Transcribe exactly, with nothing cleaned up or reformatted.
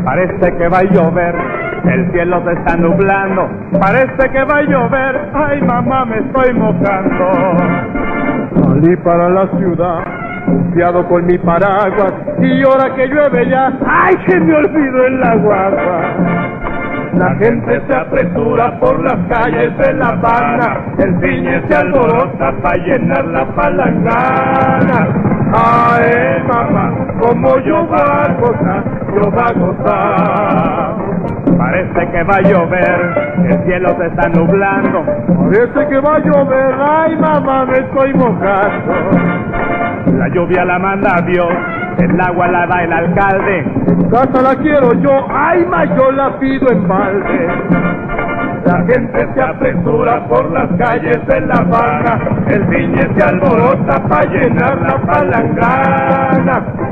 Parece que va a llover, el cielo se está nublando. Parece que va a llover, ay mamá me estoy mojando. Salí para la ciudad, confiado con mi paraguas, y ahora que llueve ya, ay que me olvido en la guagua. La gente se apresura por las calles de La Habana, el ciñe se alborota para llenar la palangana. Ay mamá, como yo va a gozar, yo va a gozar. Parece que va a llover, el cielo se está nublando. Parece que va a llover, ay mamá me estoy mojando. La lluvia la manda Dios, el agua la da el alcalde. En casa la quiero yo, ay ma yo la pido en balde. La gente se apresura por las calles de La Habana, el ciñe se alborota para llenar la palangana.